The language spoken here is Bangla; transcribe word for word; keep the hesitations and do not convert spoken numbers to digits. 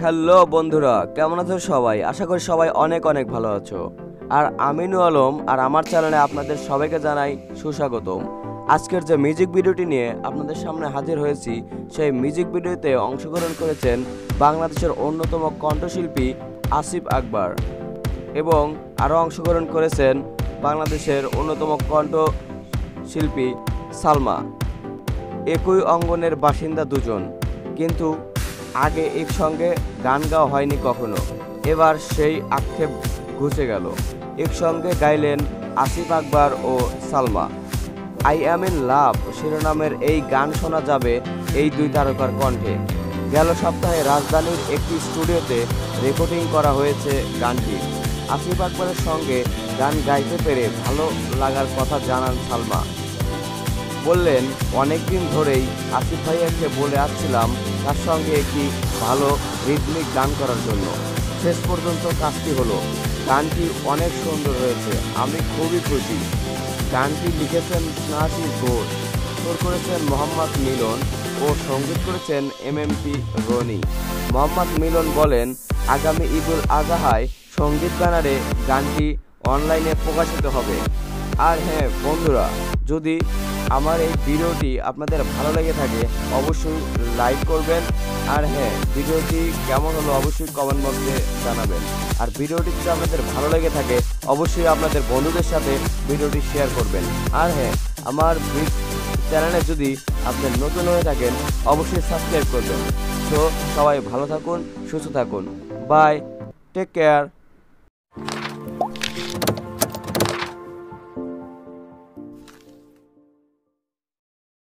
হ্যালো বন্ধুরা, কেমন আছো সবাই? আশা করি সবাই অনেক অনেক ভালো আছো। আর আমিনু আলম আর আমার চ্যানেলে আপনাদের সবাইকে জানাই সুস্বাগতম। আজকের যে মিউজিক ভিডিওটি নিয়ে আপনাদের সামনে হাজির হয়েছি, সেই মিউজিক ভিডিওতে অংশগ্রহণ করেছেন বাংলাদেশের অন্যতম কণ্ঠশিল্পী আসিফ আকবর এবং আরও অংশগ্রহণ করেছেন বাংলাদেশের অন্যতম কণ্ঠশিল্পী সালমা। একই অঙ্গনের বাসিন্দা দুজন, কিন্তু আগে একসঙ্গে গান গাওয়া হয়নি কখনো। এবার সেই আক্ষেপ ঘুচে গেল। একসঙ্গে গাইলেন আসিফ আকবর ও Salma. I am in love শিরোনামের এই গান শোনা যাবে এই দুই তারকার কণ্ঠে। গেল সপ্তাহে রাজধানীর একটি স্টুডিওতে রেকর্ডিং করা হয়েছে গানটি। আসিফ আকবরের সঙ্গে গান গাইতে পেরে ভালো লাগার কথা জানান সালমা। বললেন, অনেকদিন ধরেই আসিফ ভাইয়াকে বলে আসছিলাম তার সঙ্গে একটি ভালো রিদমিক গান করার জন্য। শেষ পর্যন্ত কাজটি হলো। গানটি অনেক সুন্দর হয়েছে, আমি খুবই খুশি। গানটি লিখেছেন স্নেহাশিস ঘোষ, সুর করেছেন মোহাম্মদ মিলন ও সঙ্গীত করেছেন M M P Rony. Mohammad Milan বলেন, আগামী ঈদুল আজহায় সঙ্গীত গানারে গানটি অনলাইনে প্রকাশিত হবে। আর হ্যাঁ বন্ধুরা, যদি আমার এই ভিডিওটি আপনাদের ভালো লেগে থাকে অবশ্যই লাইক করবেন। আর হ্যাঁ, ভিডিওটি কেমন হলো অবশ্যই কমেন্ট বক্সে জানাবেন। আর ভিডিওটি যদি আপনাদের ভালো লেগে থাকে অবশ্যই আপনাদের বন্ধুদের সাথে ভিডিওটি শেয়ার করবেন। আর হ্যাঁ, আমার চ্যানেলে যদি আপনি নতুন হয়ে থাকেন অবশ্যই সাবস্ক্রাইব করবেন। তো সবাই ভালো থাকুন, সুস্থ থাকুন। Bye, take care.